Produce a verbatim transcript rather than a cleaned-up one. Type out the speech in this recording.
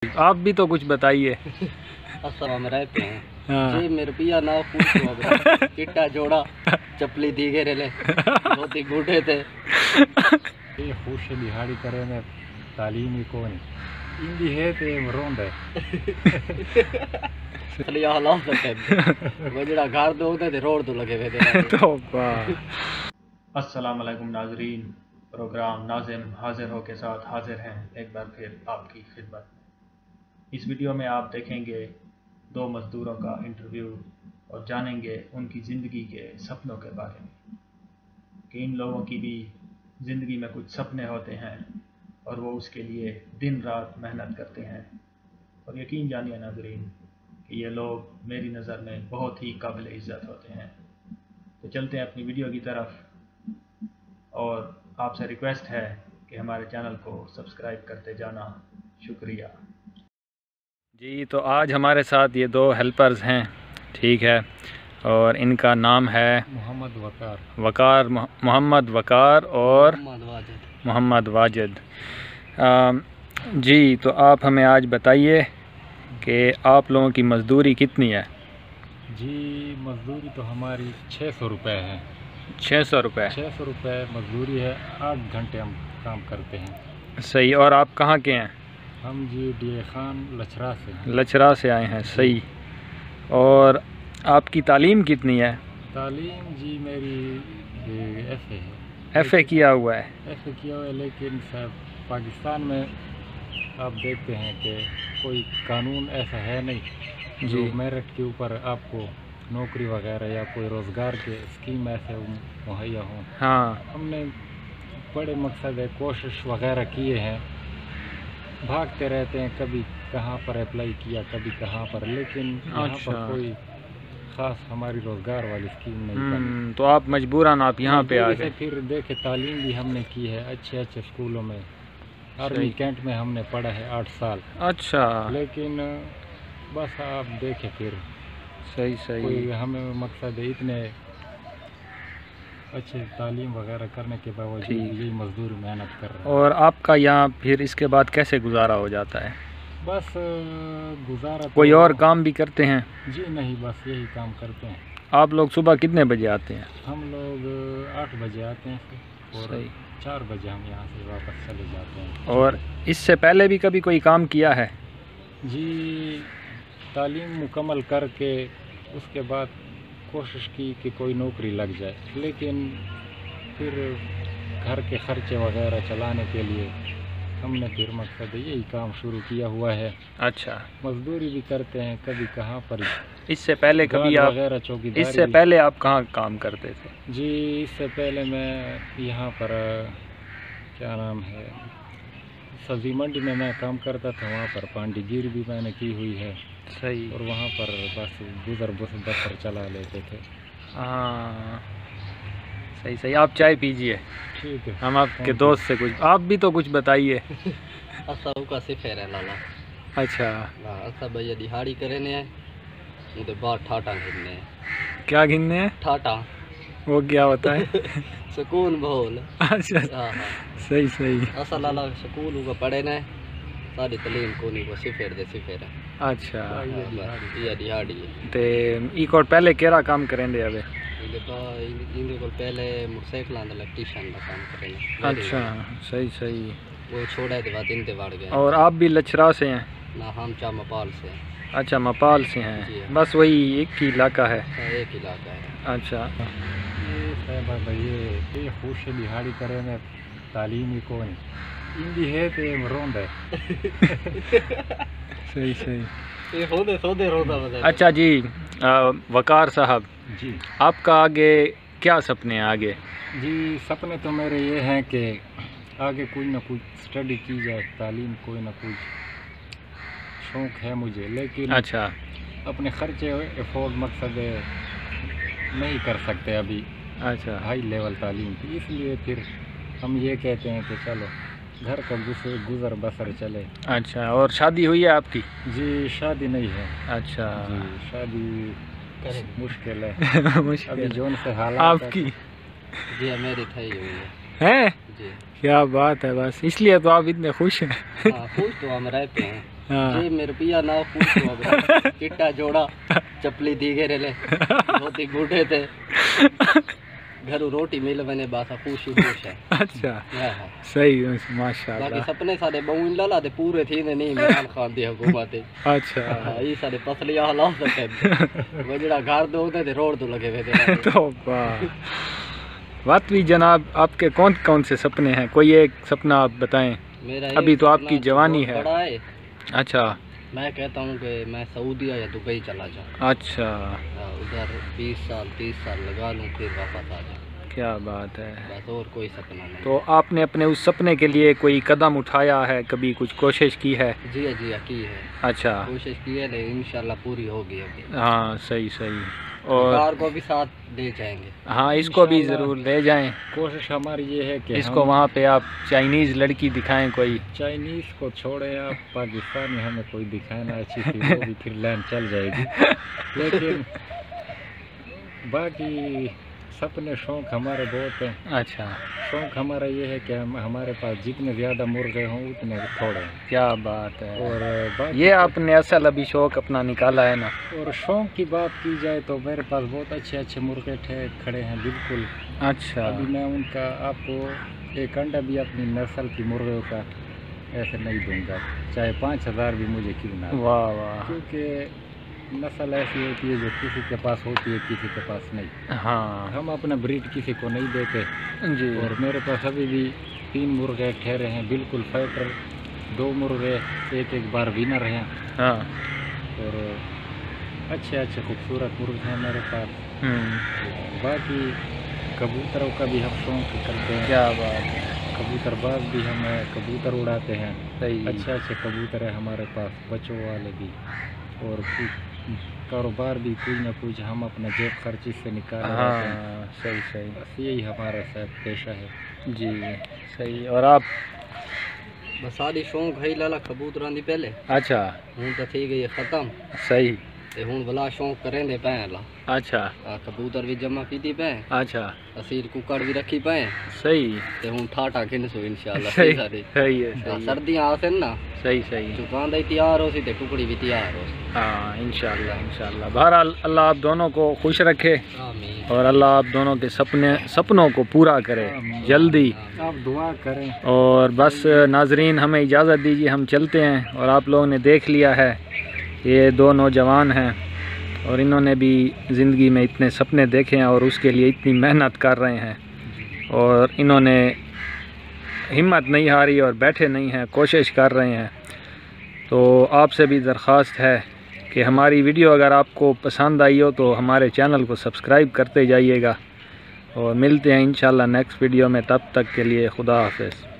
آپ بھی تو کچھ بتائیے۔ ہم رہتے ہیں جی میرے پیا نا خوش ہو گیا چٹا جوڑا چپلی دی گئے لے بہت ہی بوڑھے تھے یہ خوش دہاڑی کرے میں تعلیم ہی کون اندی ہے تے مرون ہے خلی حالات تے وجڑا گھر دو تے روڈ تو لگے ہوئے تھے۔ توبہ۔ السلام علیکم ناظرین، پروگرام ناظم حاضر ہو کے ساتھ حاضر ہیں ایک بار پھر آپ کی خدمت میں۔ اس ویڈیو میں آپ دیکھیں گے دو مزدوروں کا انٹرویو اور جانیں گے ان کی زندگی کے سپنوں کے بارے میں کہ ان لوگوں کی بھی زندگی میں کچھ سپنے ہوتے ہیں اور وہ اس کے لیے دن رات محنت کرتے ہیں، اور یقین جانیے ناظرین کہ یہ لوگ میری نظر میں بہت ہی قابل عزت ہوتے ہیں۔ تو چلتے ہیں اپنی ویڈیو کی طرف، اور آپ سے ریکویسٹ ہے کہ ہمارے چینل کو سبسکرائب کرتے جانا، شکریہ۔ جی تو آج ہمارے ساتھ یہ دو ہیلپرز ہیں، ٹھیک ہے، اور ان کا نام ہے محمد وقار وقار محمد وقار اور محمد واجد۔ محمد واجد۔ جی تو آپ ہمیں آج بتائیے کہ آپ لوگوں کی مزدوری کتنی ہے؟ جی مزدوری تو ہماری چھ سو روپے ہے۔ چھ سو روپے چھ سو روپے مزدوری ہے، آٹھ گھنٹے ہم کام کرتے ہیں۔ صحیح۔ اور آپ کہاں کے ہیں؟ ہم جی ڈی اے خان لچھرا سے ہیں۔ لچھرا سے آئے ہیں، صحیح۔ اور آپ کی تعلیم کتنی ہے؟ تعلیم جی میری ایف اے ہے۔ ایف اے کیا ہوا ہے؟ ایف اے کیا ہوا ہے، لیکن صاحب پاکستان میں آپ دیکھتے ہیں کہ کوئی قانون ایسا ہے نہیں جو میرٹ کے اوپر آپ کو نوکری وغیرہ یا کوئی روزگار کے اسکیم ایسے مہیا ہوں۔ ہاں، ہم نے بڑے مقصد ہے کوشش وغیرہ کیے ہیں، بھاگتے رہتے ہیں، کبھی کہاں پر اپلائی کیا کبھی کہاں پر، لیکن یہاں پر کوئی خاص ہماری روزگار والی اسکیم نہیں بنی۔ تو آپ مجبوراً آپ یہاں پہ آ گئے۔ پھر دیکھے تعلیم بھی ہم نے کی ہے اچھے اچھے اسکولوں میں، آرمی کینٹ میں ہم نے پڑھا ہے آٹھ سال۔ اچھا، لیکن بس آپ دیکھیں پھر صحیح صحیح کوئی ہمیں مقصد ہے اتنے اچھے تعلیم وغیرہ کرنے کے باوجود یہی مزدور محنت کر رہے ہیں۔ اور آپ کا یہاں پھر اس کے بعد کیسے گزارا ہو جاتا ہے؟ بس گزارا کوئی اور کام بھی کرتے ہیں؟ جی نہیں، بس یہی کام کرتے ہیں۔ آپ لوگ صبح کتنے بجے آتے ہیں؟ ہم لوگ آٹھ بجے آتے ہیں اور چار بجے ہم یہاں سے واپس چلے جاتے ہیں۔ اور اس سے پہلے بھی کبھی کوئی کام کیا ہے؟ جی تعلیم مکمل کر کے اس کے بعد کوشش کی کہ کوئی نوکری لگ جائے، لیکن پھر گھر کے خرچے وغیرہ چلانے کے لیے ہم نے پھر مقصد یہی کام شروع کیا ہوا ہے۔ اچھا، مزدوری بھی کرتے ہیں کبھی کہاں پر۔ اس سے پہلے کبھی آپ وغیرہ چوکیداری اس سے پہلے آپ کہاں کام کرتے تھے؟ جی اس سے پہلے میں یہاں پر کیا نام ہے سبزی منڈی میں میں کام کرتا تھا، وہاں پر پانڈی گیری بھی میں نے کی ہوئی ہے۔ صحیح۔ اور وہاں پر بس گزر بس بسر چلا لیتے تھے۔ ہاں صحیح صحیح۔ آپ چائے پیجئے، ٹھیک ہے، ہم آپ کے دوست سے کچھ آپ بھی تو کچھ بتائیے۔ اسا کا سفر ہے لالا۔ اچھا، اسا بھیا دہاڑی کرے نے ان کے بعد ٹھاٹا گھننے ہیں۔ کیا گننے ہیں؟ ٹھاٹا وہ کیا ہوتا ہے؟ سکون بہول۔ اچھا ہاں ہاں صحیح صحیح۔ اسا لالا سکول کو پڑھے نے، ساری تعلیم کونی کو سفر دے سفر ہے۔ اچھا، یہ دہاڑی ہے۔ تے ای کوٹ پہلے کیڑا کام کریں دے ابے؟ ان کو پہلے موٹر سائیکل آن الیکٹریشین کا کام کرے نے۔ اچھا صحیح صحیح۔ وہ چھوڑا کے بعد ان تے وڑ گئے۔ اور آپ بھی لچھرا سے ہیں؟ نہ ہم چامپال سے ہیں۔ اچھا مپال سے ہیں، بس وہی ایک ہی علاقہ ہے؟ ایک علاقہ ہے۔ اچھا، یہ خوش دہاڑی کرے میں تعلیم ہی کون اندی ہے تے مرون ہے۔ صحیح صحیح۔ یہ سودے سودے روزہ بدل۔ اچھا جی وقار صاحب، جی آپ کا آگے کیا سپنے ہیں آگے؟ جی سپنے تو میرے یہ ہیں کہ آگے کوئی نہ کوئی اسٹڈی کی جائے، تعلیم کوئی نہ کوئی شوق ہے مجھے، لیکن اچھا اپنے خرچے افورڈ مقصد نہیں کر سکتے ابھی اچھا ہائی لیول تعلیم کی، اس لیے پھر ہم یہ کہتے ہیں کہ چلو گھر کا گزر بسر چلے۔ اچھا، اور شادی ہوئی ہے آپ کی؟ جی شادی نہیں ہے۔ اچھا، جی شادی مشکل ہے مشکل ابھی جون سے حالات۔ آپ کی؟ جی میری تھئی ہوئی ہے۔ ہیں؟ جی کیا بات ہے، بس اس لیے تو آپ اتنے خوش ہیں۔ ہاں خوش تو ہم رہتے ہیں۔ हाँ। जे मेरे पिया ना खुश हुआ बड़ा चिट्टा जोड़ा चपली दीगे रेले बहुत ही बूढ़े थे घरों रोटी मिल मैंने बासा खुश ही खुश है। अच्छा हाँ, हाँ। सही है, बाकी माशाल्लाह। सपने सारे बहु लाला दे पूरे थी ने नहीं इमरान खान दी हुकूमत अच्छा हाँ ये सारे पसली हालात थे वो जड़ा घर दो ते रोड तो लगे हुए थे तो बात भी जनाब, आपके कौन कौन से सपने हैं? कोई एक सपना आप बताएं। मेरा अभी एक तो आपकी सपना जवानी बहुत है। बड़ा है। अच्छा मैं कहता हूँ कि मैं सऊदीया या दुबई चला जाऊँ, अच्छा, उधर बीस साल तीस साल लगा लूँ फिर वापस आ जाऊँ, क्या बात है। बस और कोई सपना नहीं। तो आपने अपने उस सपने के लिए कोई कदम उठाया है, कभी कुछ कोशिश की है? जी हाँ जी हाँ की है, अच्छा कोशिश की है लेकिन इंशाल्लाह पूरी होगी अभी। हाँ सही सही। और कार को भी साथ ले जाएंगे। हाँ इसको भी इंशाल्लाह। ज़रूर ले जाएं। कोशिश हमारी ये है कि इसको हम वहाँ पे आप चाइनीज़ लड़की दिखाएं कोई। चाइनीज़ को छोड़े, आप पाकिस्तानी हमें कोई दिखाए ना अच्छी सी, वो भी फिर लाइन चल जाएगी। लेकिन बाकी सपने शौक़ हमारे बहुत हैं। अच्छा शौक़ हमारा ये है कि हम हमारे पास जितने ज़्यादा मुर्गे हों उतने थोड़े हैं। क्या बात है। और बाकी ये आपने असल अभी शौक़ अपना निकाला है ना। और शौक़ की बात की जाए तो मेरे पास बहुत अच्छे अच्छे मुर्गे ठे खड़े हैं बिल्कुल। अच्छा अभी मैं उनका आपको एक अंडा भी अपनी नस्ल की मुर्गियों का ऐसे नहीं दूंगा, चाहे पाँच हज़ार भी मुझे क्यों ना, वाह वाह। क्योंकि नस्ल ऐसी होती है जो किसी के पास होती है किसी के पास नहीं। हाँ हम अपना ब्रीड किसी को नहीं देते। जी। और मेरे पास अभी भी तीन मुर्गे ठहरे हैं बिल्कुल फाइटर, दो मुर्गे एक एक बार विनर हैं। हाँ और अच्छे अच्छे खूबसूरत मुर्गे हैं मेरे पास। हम्म, बाकी कबूतरों का भी हम शौक़ करते हैं। क्या बात है। कबूतरबाज भी हम हैं, कबूतर उड़ाते हैं। सही। अच्छे अच्छे कबूतर हैं हमारे पास, बच्चों वाले भी। और कुछ कारोबार भी कुछ ना कुछ हम अपना जेब खर्ची से निकाल रहे हैं। हाँ सही सही। बस यही हमारा सब पेशा है जी सही। और आप? बस सारी शौक है लाला कबूतरां दी पहले, अच्छा हूँ तो थी गई खत्म सही। ते हूँ भला शौक करें दे पे ला अच्छा आ, कबूतर भी जमा की पे, अच्छा असील कुकड़ भी रखी पे सही ते हूँ ठाठा खिन सो इंशाल्लाह सही सही सारी। सही है आ, सही है। सर्दियाँ आसन ना सही सही। चुकान दा तैयार हो सी ते टुकड़ी भी तैयार हो सी। हाँ इंशाल्लाह इंशाल्लाह। बहरहाल अल्लाह आप दोनों को खुश रखे आमीन। और अल्लाह आप दोनों के सपने सपनों को पूरा करे जल्दी। आप दुआ करें। और बस नाजरीन हमें इजाज़त दीजिए, हम चलते हैं। और आप लोगों ने देख लिया है ये दो नौजवान हैं और इन्होंने भी ज़िंदगी में इतने सपने देखे हैं और उसके लिए इतनी मेहनत कर रहे हैं और इन्होंने हिम्मत नहीं हारी और बैठे नहीं हैं, कोशिश कर रहे हैं। तो आपसे भी दरख्वास्त है कि हमारी वीडियो अगर आपको पसंद आई हो तो हमारे चैनल को सब्सक्राइब करते जाइएगा और मिलते हैं इंशाल्लाह नेक्स्ट वीडियो में। तब तक के लिए खुदा हाफिज़।